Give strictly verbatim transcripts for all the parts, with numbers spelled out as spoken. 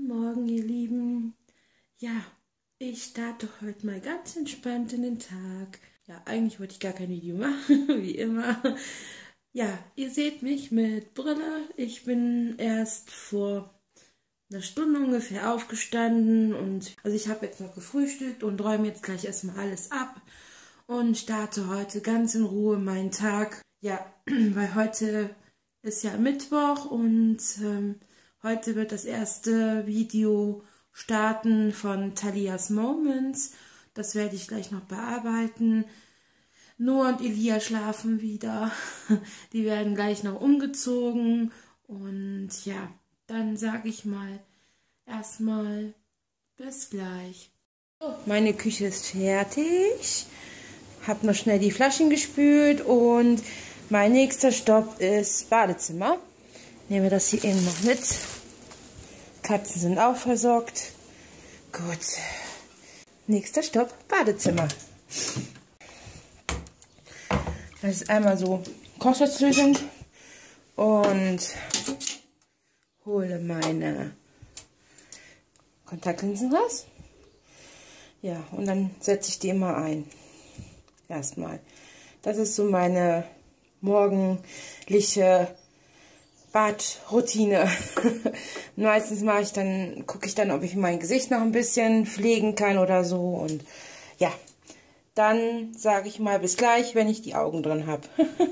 Morgen, ihr Lieben. Ja, ich starte heute mal ganz entspannt in den Tag. Ja, eigentlich wollte ich gar kein Video machen, wie immer. Ja, ihr seht mich mit Brille. Ich bin erst vor einer Stunde ungefähr aufgestanden und also ich habe jetzt noch gefrühstückt und räume jetzt gleich erstmal alles ab und starte heute ganz in Ruhe meinen Tag. Ja, weil heute ist ja Mittwoch und ähm, heute wird das erste Video starten von Talias Moments. Das werde ich gleich noch bearbeiten. Noah und Elia schlafen wieder. Die werden gleich noch umgezogen. Und ja, dann sage ich mal erstmal bis gleich. Meine Küche ist fertig. Habe noch schnell die Flaschen gespült und mein nächster Stopp ist Badezimmer. Nehmen wir das hier eben noch mit. Katzen sind auch versorgt. Gut. Nächster Stopp, Badezimmer. Das ist einmal so Kochsalzlösung und hole meine Kontaktlinsen raus. Ja, und dann setze ich die immer ein. Erstmal. Das ist so meine morgendliche Badroutine. Meistens mache ich dann, gucke ich dann, ob ich mein Gesicht noch ein bisschen pflegen kann oder so. Und ja, dann sage ich mal bis gleich, wenn ich die Augen drin habe.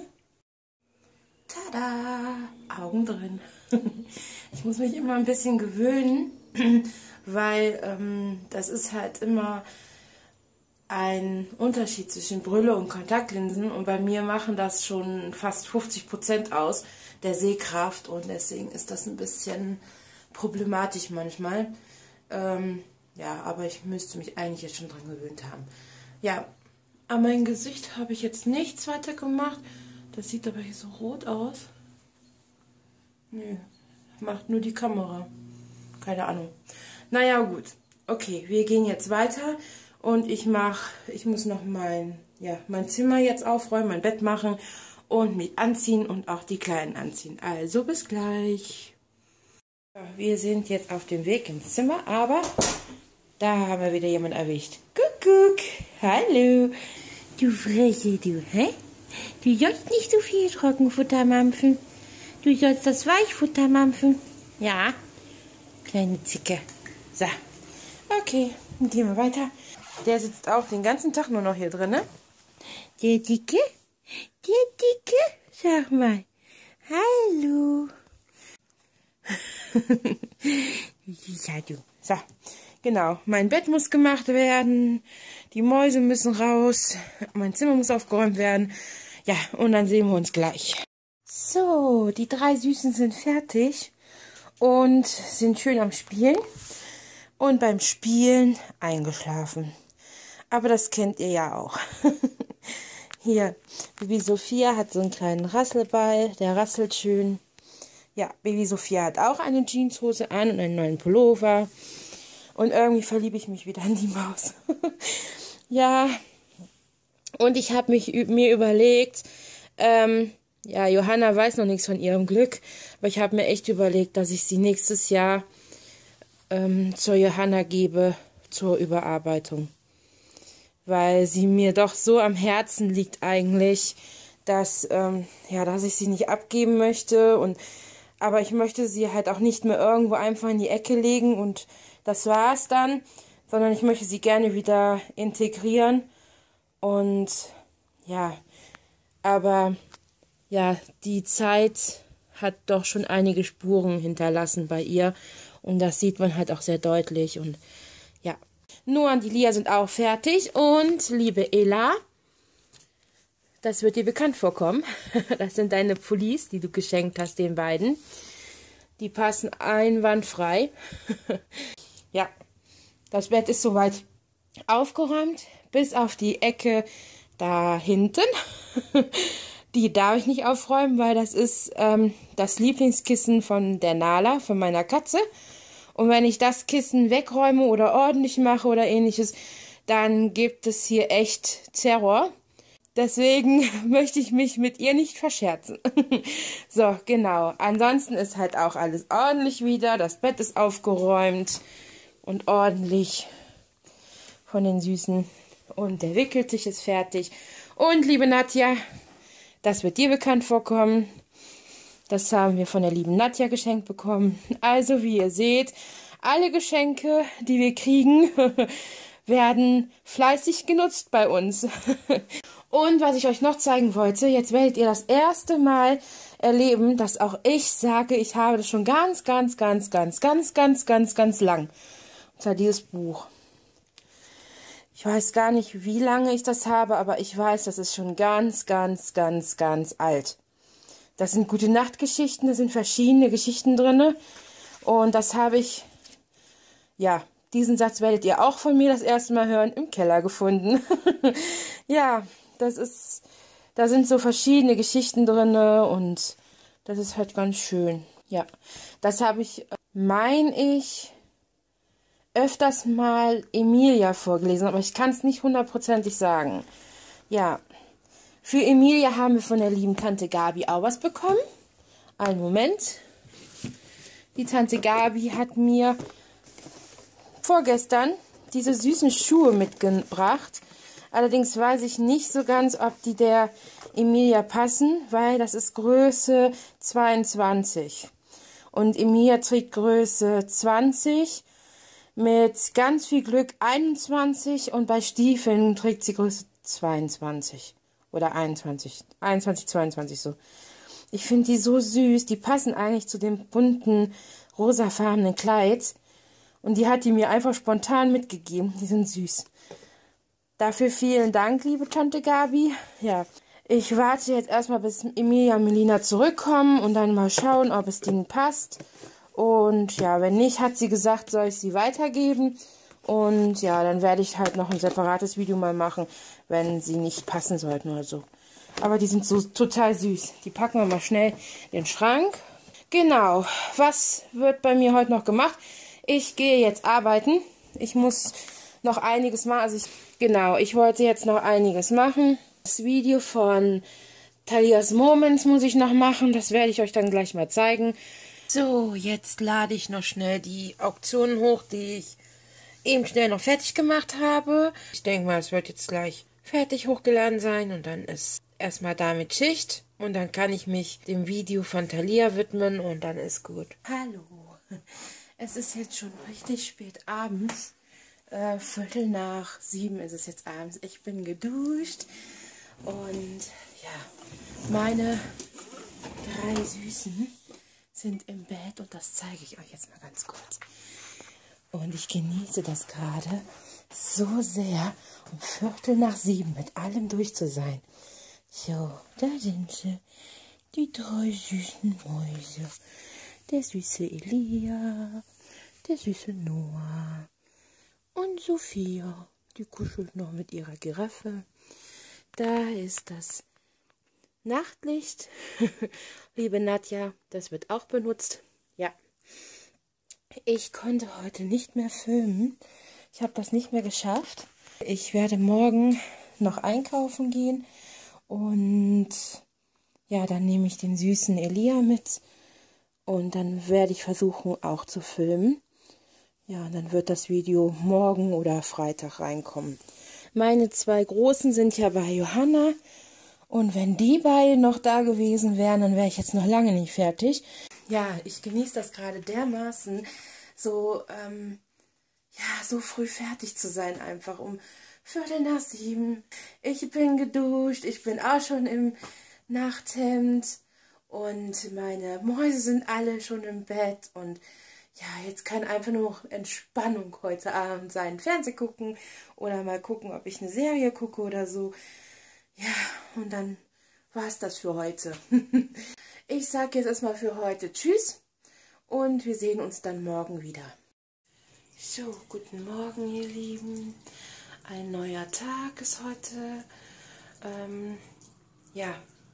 Tada! Augen drin. Ich muss mich immer ein bisschen gewöhnen, weil ähm, das ist halt immer ein Unterschied zwischen Brille und Kontaktlinsen und bei mir machen das schon fast fünfzig Prozent aus der Sehkraft und deswegen ist das ein bisschen problematisch manchmal. Ähm, ja, aber ich müsste mich eigentlich jetzt schon dran gewöhnt haben. Ja, an meinem Gesicht habe ich jetzt nichts weiter gemacht. Das sieht aber hier so rot aus. Nö, macht nur die Kamera. Keine Ahnung. Naja, gut. Okay, wir gehen jetzt weiter. Und ich mache, ich muss noch mein, ja, mein Zimmer jetzt aufräumen, mein Bett machen und mich anziehen und auch die Kleinen anziehen. Also bis gleich. Wir sind jetzt auf dem Weg ins Zimmer, aber da haben wir wieder jemanden erwischt. Kuckuck, hallo. Du Fresse, du, hä? Du sollst nicht so viel Trockenfutter mampfen. Du sollst das Weichfutter mampfen. Ja, kleine Zicke. So, okay, dann gehen wir weiter. Der sitzt auch den ganzen Tag nur noch hier drin, ne? Der Dicke? Der Dicke? Sag mal. Hallo. Ja, du. So, genau. Mein Bett muss gemacht werden. Die Mäuse müssen raus. Mein Zimmer muss aufgeräumt werden. Ja, und dann sehen wir uns gleich. So, die drei Süßen sind fertig und sind schön am Spielen. Und beim Spielen eingeschlafen. Aber das kennt ihr ja auch. Hier, Baby Sophia hat so einen kleinen Rasselball, der rasselt schön. Ja, Baby Sophia hat auch eine Jeanshose an und einen neuen Pullover. Und irgendwie verliebe ich mich wieder in die Maus. Ja, und ich habe mich mir überlegt, ähm, ja, Johanna weiß noch nichts von ihrem Glück, aber ich habe mir echt überlegt, dass ich sie nächstes Jahr ähm, zur Johanna gebe, zur Überarbeitung. Weil sie mir doch so am Herzen liegt eigentlich, dass, ähm, ja, dass ich sie nicht abgeben möchte. Und, aber ich möchte sie halt auch nicht mehr irgendwo einfach in die Ecke legen und das war's dann, sondern ich möchte sie gerne wieder integrieren. Und ja, aber ja, die Zeit hat doch schon einige Spuren hinterlassen bei ihr und das sieht man halt auch sehr deutlich und ja. Noah und Elia sind auch fertig und liebe Ella, das wird dir bekannt vorkommen. Das sind deine Pullis, die du geschenkt hast den beiden. Die passen einwandfrei. Ja, das Bett ist soweit aufgeräumt, bis auf die Ecke da hinten. Die darf ich nicht aufräumen, weil das ist ähm, das Lieblingskissen von der Nala, von meiner Katze. Und wenn ich das Kissen wegräume oder ordentlich mache oder ähnliches, dann gibt es hier echt Terror. Deswegen möchte ich mich mit ihr nicht verscherzen. So, genau. Ansonsten ist halt auch alles ordentlich wieder. Das Bett ist aufgeräumt und ordentlich von den Süßen. Und der Wickeltisch ist fertig. Und liebe Nadja, das wird dir bekannt vorkommen. Das haben wir von der lieben Nadja geschenkt bekommen. Also, wie ihr seht, alle Geschenke, die wir kriegen, werden fleißig genutzt bei uns. Und was ich euch noch zeigen wollte, jetzt werdet ihr das erste Mal erleben, dass auch ich sage, ich habe das schon ganz, ganz, ganz, ganz, ganz, ganz, ganz, ganz lang. Und zwar dieses Buch. Ich weiß gar nicht, wie lange ich das habe, aber ich weiß, das ist schon ganz, ganz, ganz, ganz alt. Das sind Gute-Nacht-Geschichten, da sind verschiedene Geschichten drin. Und das habe ich, ja, diesen Satz werdet ihr auch von mir das erste Mal hören, im Keller gefunden. Ja, das ist, da sind so verschiedene Geschichten drin und das ist halt ganz schön. Ja, das habe ich, meine ich, öfters mal Emilia vorgelesen, aber ich kann es nicht hundertprozentig sagen. Ja, für Emilia haben wir von der lieben Tante Gabi auch was bekommen. Einen Moment. Die Tante Gabi hat mir vorgestern diese süßen Schuhe mitgebracht. Allerdings weiß ich nicht so ganz, ob die der Emilia passen, weil das ist Größe zweiundzwanzig. Und Emilia trägt Größe zwanzig. Mit ganz viel Glück einundzwanzig und bei Stiefeln trägt sie Größe zweiundzwanzig oder einundzwanzig, einundzwanzig, zweiundzwanzig so. Ich finde die so süß, die passen eigentlich zu dem bunten, rosafarbenen Kleid und die hat die mir einfach spontan mitgegeben, die sind süß. Dafür vielen Dank, liebe Tante Gabi. Ja, ich warte jetzt erstmal, bis Emilia und Melina zurückkommen und dann mal schauen, ob es denen passt. Und ja, wenn nicht, hat sie gesagt, soll ich sie weitergeben. Und ja, dann werde ich halt noch ein separates Video mal machen, wenn sie nicht passen sollten oder so. Aber die sind so total süß. Die packen wir mal schnell in den Schrank. Genau, was wird bei mir heute noch gemacht? Ich gehe jetzt arbeiten. Ich muss noch einiges machen. Also ich, genau, ich wollte jetzt noch einiges machen. Das Video von Thalias Moments muss ich noch machen. Das werde ich euch dann gleich mal zeigen. So, jetzt lade ich noch schnell die Auktionen hoch, die ich eben schnell noch fertig gemacht habe. Ich denke mal, es wird jetzt gleich fertig hochgeladen sein und dann ist erstmal damit Schicht und dann kann ich mich dem Video von Thalia widmen und dann ist gut. Hallo, es ist jetzt schon richtig spät abends. Äh, Viertel nach sieben ist es jetzt abends. Ich bin geduscht und ja, meine drei Süßen sind im Bett und das zeige ich euch jetzt mal ganz kurz. Und ich genieße das gerade so sehr, um Viertel nach sieben mit allem durch zu sein. So, da sind sie, die drei süßen Mäuse. Der süße Elia, der süße Noah und Sophia. Die kuschelt noch mit ihrer Giraffe. Da ist das Nachtlicht. Liebe Nadja, das wird auch benutzt. Ja, ich konnte heute nicht mehr filmen. Ich habe das nicht mehr geschafft. Ich werde morgen noch einkaufen gehen und ja, dann nehme ich den süßen Elia mit und dann werde ich versuchen auch zu filmen. Ja, dann wird das Video morgen oder Freitag reinkommen. Meine zwei Großen sind ja bei Johanna. Und wenn die beiden noch da gewesen wären, dann wäre ich jetzt noch lange nicht fertig. Ja, ich genieße das gerade dermaßen, so, ähm, ja, so früh fertig zu sein, einfach um Viertel nach sieben. Ich bin geduscht, ich bin auch schon im Nachthemd und meine Mäuse sind alle schon im Bett. Und ja, jetzt kann einfach nur Entspannung heute Abend sein. Fernsehen gucken oder mal gucken, ob ich eine Serie gucke oder so. Ja, und dann war es das für heute. Ich sage jetzt erstmal für heute Tschüss und wir sehen uns dann morgen wieder. So, guten Morgen, ihr Lieben. Ein neuer Tag ist heute. Ähm, ja,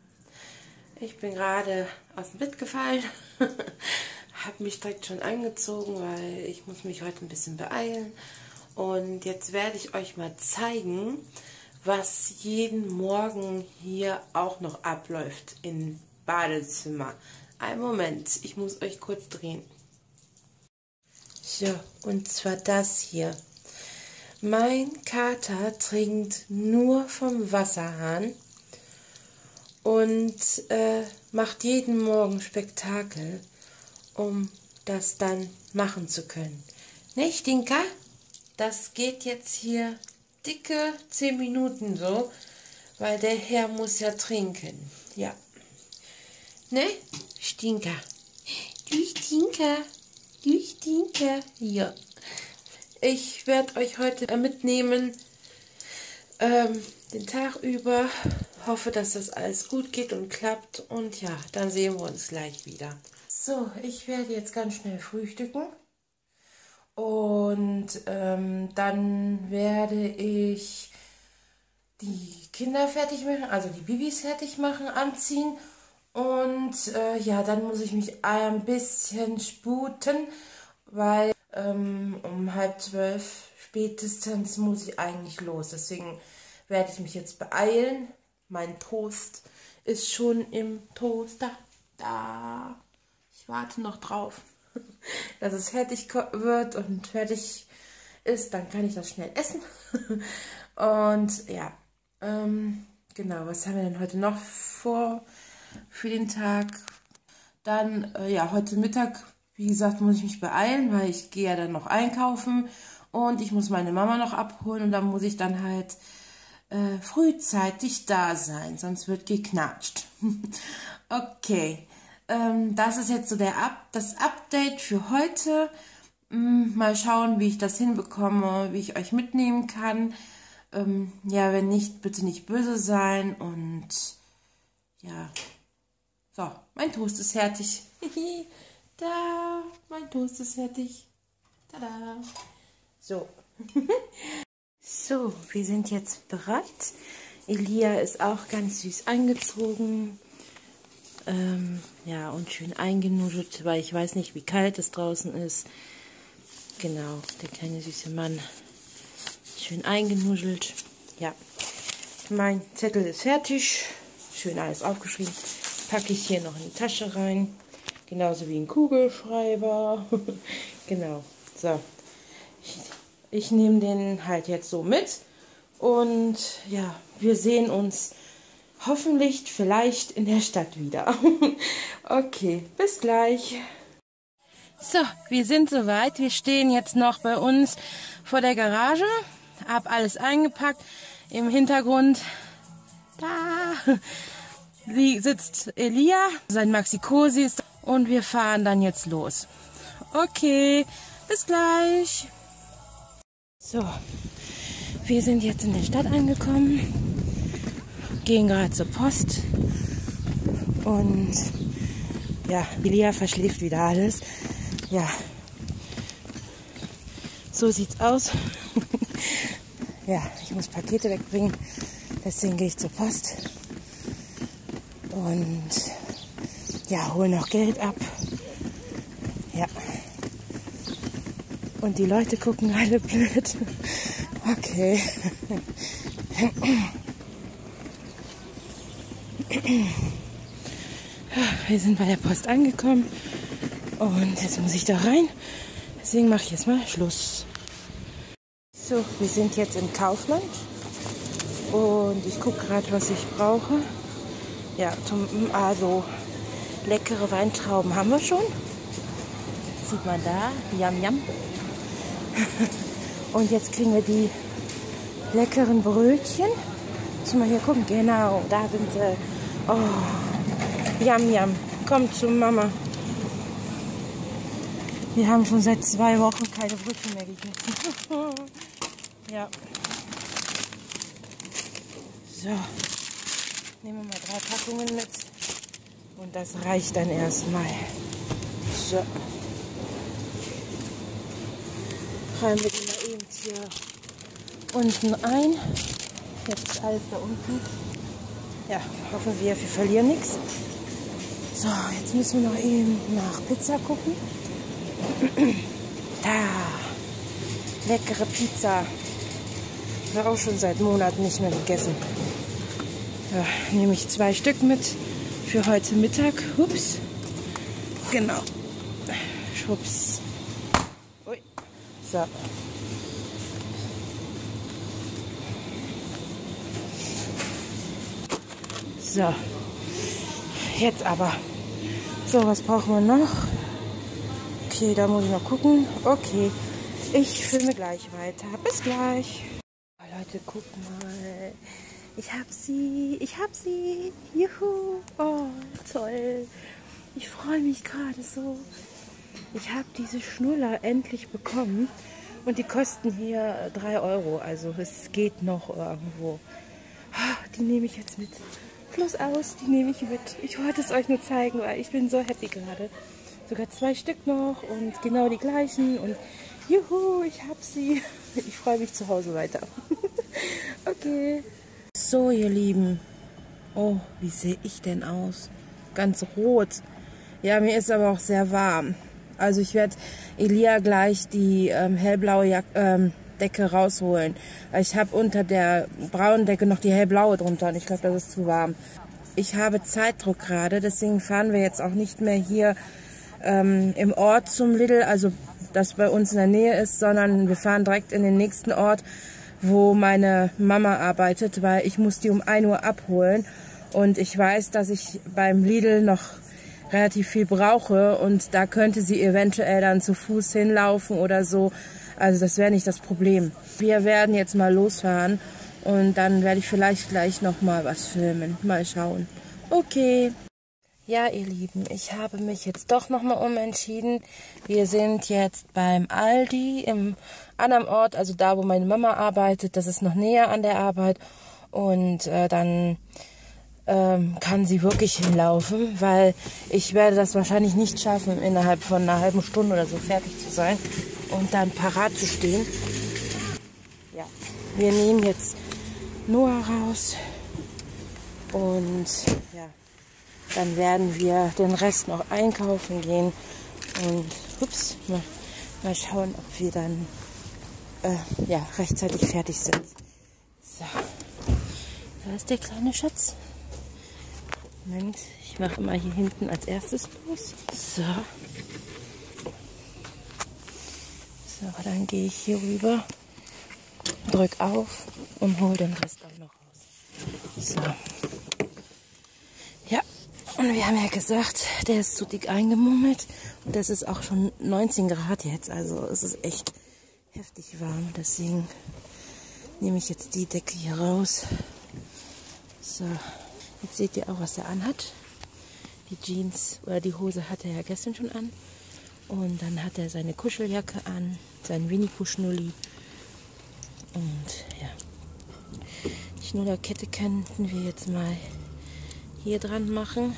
ich bin gerade aus dem Bett gefallen. Habe mich direkt schon angezogen, weil ich muss mich heute ein bisschen beeilen. Und jetzt werde ich euch mal zeigen, was jeden Morgen hier auch noch abläuft im Badezimmer. Einen Moment, ich muss euch kurz drehen. So, und zwar das hier. Mein Kater trinkt nur vom Wasserhahn und äh, macht jeden Morgen Spektakel, um das dann machen zu können. Ne, Stinker? Das geht jetzt hier dicke zehn Minuten so, weil der Herr muss ja trinken. Ja. Ne? Stinker. Du Stinker. Du Stinker. Ja. Ich werde euch heute mitnehmen, ähm, den Tag über. Hoffe, dass das alles gut geht und klappt. Und ja, dann sehen wir uns gleich wieder. So, ich werde jetzt ganz schnell frühstücken. Und ähm, dann werde ich die Kinder fertig machen, also die Babys fertig machen, anziehen. Und äh, ja, dann muss ich mich ein bisschen sputen, weil ähm, um halb zwölf spätestens muss ich eigentlich los. Deswegen werde ich mich jetzt beeilen. Mein Toast ist schon im Toaster. Da. Ich warte noch drauf, dass es fertig wird und fertig ist. Dann kann ich das schnell essen. Und ja, ähm, genau, was haben wir denn heute noch vor für den Tag? Dann, äh, ja, heute Mittag, wie gesagt, muss ich mich beeilen, weil ich gehe ja dann noch einkaufen und ich muss meine Mama noch abholen und dann muss ich dann halt äh, frühzeitig da sein, sonst wird geknatscht. Okay, ähm, das ist jetzt so der Up das Update für heute. Hm, mal schauen, wie ich das hinbekomme, wie ich euch mitnehmen kann. Ähm, ja, wenn nicht, bitte nicht böse sein und ja. So, mein Toast ist fertig. Da, mein Toast ist fertig. Tada. So. So, wir sind jetzt bereit. Elia ist auch ganz süß eingezogen. Ähm, ja, und schön eingenudelt, weil ich weiß nicht, wie kalt es draußen ist. Genau, der kleine süße Mann. Schön eingenudelt. Ja, mein Zettel ist fertig. Schön alles aufgeschrieben. Packe ich hier noch in die Tasche rein. Genauso wie ein Kugelschreiber. Genau. So. Ich, ich nehme den halt jetzt so mit. Und ja, wir sehen uns hoffentlich vielleicht in der Stadt wieder. Okay, bis gleich. So, wir sind soweit. Wir stehen jetzt noch bei uns vor der Garage. Hab alles eingepackt. Im Hintergrund da sitzt Elia, sein Maxi-Cosi ist, und wir fahren dann jetzt los. Okay, bis gleich. So, wir sind jetzt in der Stadt angekommen, gehen gerade zur Post und ja, Elia verschläft wieder alles. Ja, so sieht's aus. Ja, ich muss Pakete wegbringen, deswegen gehe ich zur Post und ja, hole noch Geld ab. Ja. Und die Leute gucken alle blöd. Okay. Wir sind bei der Post angekommen und jetzt muss ich da rein. Deswegen mache ich jetzt mal Schluss. So, wir sind jetzt im Kaufland und ich gucke gerade, was ich brauche. Ja, zum, also leckere Weintrauben haben wir schon. Sieht man da, yam yam. Und jetzt kriegen wir die leckeren Brötchen. Müssen wir hier gucken, genau, da sind sie. Oh, yam yam, kommt zu Mama. Wir haben schon seit zwei Wochen keine Brötchen mehr gegessen. Ja. So. Nehmen wir mal drei Packungen mit. Und das reicht dann erstmal. So. Reihen wir die mal eben hier unten ein. Jetzt ist alles da unten. Ja, hoffen wir, wir verlieren nichts. So, jetzt müssen wir noch eben nach Pizza gucken. Da. Leckere Pizza. wir auch schon seit Monaten nicht mehr gegessen. Ja, nehme ich zwei Stück mit für heute Mittag. Ups. Genau. Schwupps. Ui. So. So. Jetzt aber. So, was brauchen wir noch? Okay, da muss ich noch gucken. Okay. Ich filme gleich weiter. Bis gleich. Oh, Leute, guck mal. Ich hab sie. Ich hab sie. Juhu. Oh, toll. Ich freue mich gerade so. Ich habe diese Schnuller endlich bekommen. Und die kosten hier drei Euro. Also es geht noch irgendwo. Die nehme ich jetzt mit. Plus aus, die nehme ich mit. Ich wollte es euch nur zeigen, weil ich bin so happy gerade. Sogar zwei Stück noch und genau die gleichen. Und juhu, ich habe sie. Ich freue mich zu Hause weiter. Okay. So, ihr Lieben. Oh, wie sehe ich denn aus? Ganz rot. Ja, mir ist aber auch sehr warm. Also ich werde Elia gleich die ähm, hellblaue Jack ähm, Decke rausholen. Ich habe unter der braunen Decke noch die hellblaue drunter und ich glaube, das ist zu warm. Ich habe Zeitdruck gerade, deswegen fahren wir jetzt auch nicht mehr hier ähm, im Ort zum Lidl, also das bei uns in der Nähe ist, sondern wir fahren direkt in den nächsten Ort, wo meine Mama arbeitet, weil ich muss die um ein Uhr abholen und ich weiß, dass ich beim Lidl noch relativ viel brauche und da könnte sie eventuell dann zu Fuß hinlaufen oder so. Also das wäre nicht das Problem. Wir werden jetzt mal losfahren und dann werde ich vielleicht gleich noch mal was filmen. Mal schauen. Okay. Ja, ihr Lieben, ich habe mich jetzt doch noch mal umentschieden. Wir sind jetzt beim Aldi im anderen Ort, also da, wo meine Mama arbeitet. Das ist noch näher an der Arbeit und äh, dann ähm, kann sie wirklich hinlaufen, weil ich werde das wahrscheinlich nicht schaffen, innerhalb von einer halben Stunde oder so fertig zu sein und dann parat zu stehen. Ja, wir nehmen jetzt Noah raus und ja, dann werden wir den Rest noch einkaufen gehen und ups, mal, mal schauen, ob wir dann äh, ja, rechtzeitig fertig sind. So, da ist der kleine Schatz. Moment, ich mache immer hier hinten als erstes los. So. So, dann gehe ich hier rüber, drück auf und hole den Rest auch noch raus. So. Ja, und wir haben ja gesagt, der ist zu dick eingemummelt. Und das ist auch schon neunzehn Grad jetzt. Also es ist echt heftig warm. Deswegen nehme ich jetzt die Decke hier raus. So. Jetzt seht ihr auch, was er anhat. Die Jeans oder die Hose hatte er ja gestern schon an. Und dann hat er seine Kuscheljacke an, seinen Winnie-Pooh-Schnulli. Und ja, die Schnullerkette könnten wir jetzt mal hier dran machen.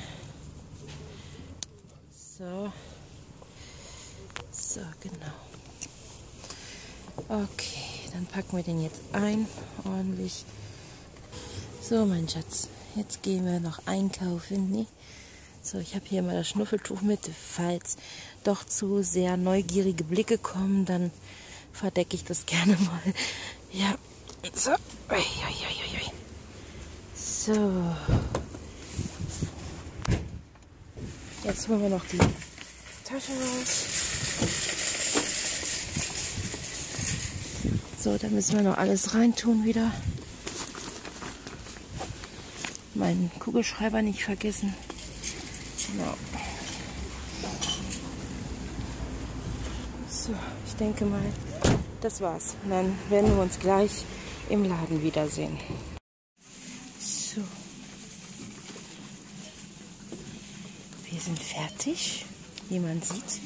So. So, genau. Okay, dann packen wir den jetzt ein, ordentlich. So, mein Schatz. Jetzt gehen wir noch einkaufen. Nee. So, ich habe hier mal das Schnuffeltuch mit. Falls doch zu sehr neugierige Blicke kommen, dann verdecke ich das gerne mal. Ja, so. Ui, ui, ui, ui. So. Jetzt holen wir noch die Tasche raus. So, da müssen wir noch alles reintun wieder. Meinen Kugelschreiber nicht vergessen. Genau. So, ich denke mal, das war's. Und dann werden wir uns gleich im Laden wiedersehen. So. Wir sind fertig, wie man sieht.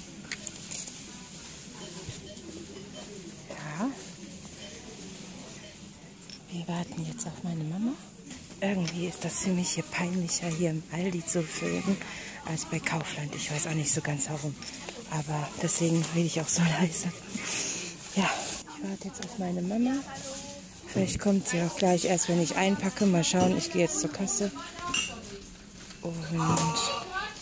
Ja. Wir warten jetzt auf meine Mama. Irgendwie ist das für mich hier peinlicher, hier im Aldi zu filmen, als bei Kaufland. Ich weiß auch nicht so ganz warum. Aber deswegen rede ich auch so leise. Ja, ich warte jetzt auf meine Mama. Vielleicht kommt sie auch gleich erst, wenn ich einpacke. Mal schauen, ich gehe jetzt zur Kasse. Und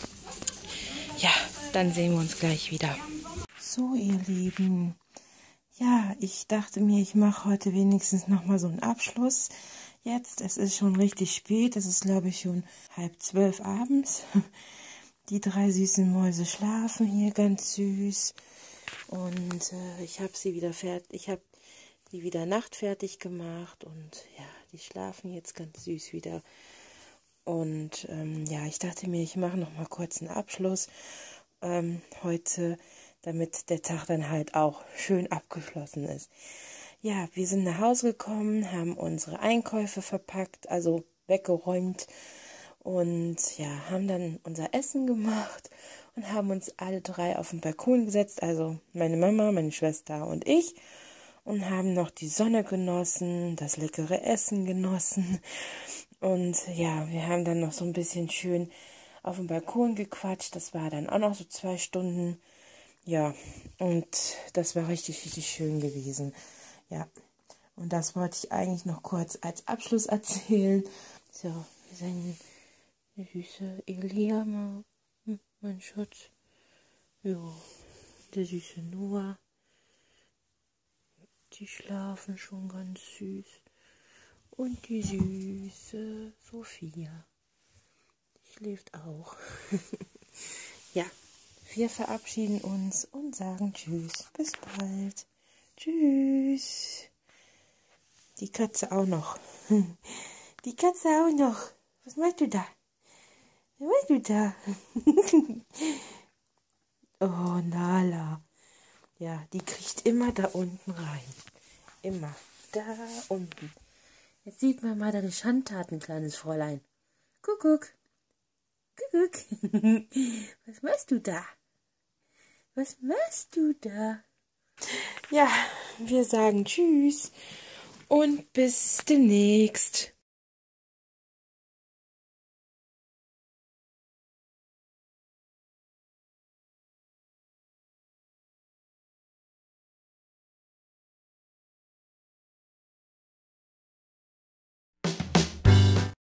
ja, dann sehen wir uns gleich wieder. So, ihr Lieben. Ja, ich dachte mir, ich mache heute wenigstens nochmal so einen Abschluss. Jetzt, es ist schon richtig spät, es ist glaube ich schon halb zwölf abends. Die drei süßen Mäuse schlafen hier ganz süß. Und äh, ich habe sie wieder fertig, ich habe die wieder nachtfertig gemacht und ja, die schlafen jetzt ganz süß wieder. Und ähm, ja, ich dachte mir, ich mache noch mal kurz einen Abschluss ähm, heute, damit der Tag dann halt auch schön abgeschlossen ist. Ja, wir sind nach Hause gekommen, haben unsere Einkäufe verpackt, also weggeräumt und ja, haben dann unser Essen gemacht und haben uns alle drei auf den Balkon gesetzt, also meine Mama, meine Schwester und ich, und haben noch die Sonne genossen, das leckere Essen genossen. Und ja, wir haben dann noch so ein bisschen schön auf dem Balkon gequatscht. Das war dann auch noch so zwei Stunden. Ja, und das war richtig, richtig schön gewesen. Ja, und das wollte ich eigentlich noch kurz als Abschluss erzählen. So, wir sind die süße Elia, mein Schatz. Ja, der süße Noah. Die schlafen schon ganz süß. Und die süße Sophia, die schläft auch. Ja, wir verabschieden uns und sagen Tschüss, bis bald. Tschüss. Die Katze auch noch. Die Katze auch noch. Was machst du da? Was machst du da? Oh, Nala. Ja, die kriecht immer da unten rein. Immer da unten. Jetzt sieht man mal deine Schandtaten, kleines Fräulein. Kuckuck. Kuckuck. Was machst du da? Was machst du da? Ja, wir sagen Tschüss und bis demnächst.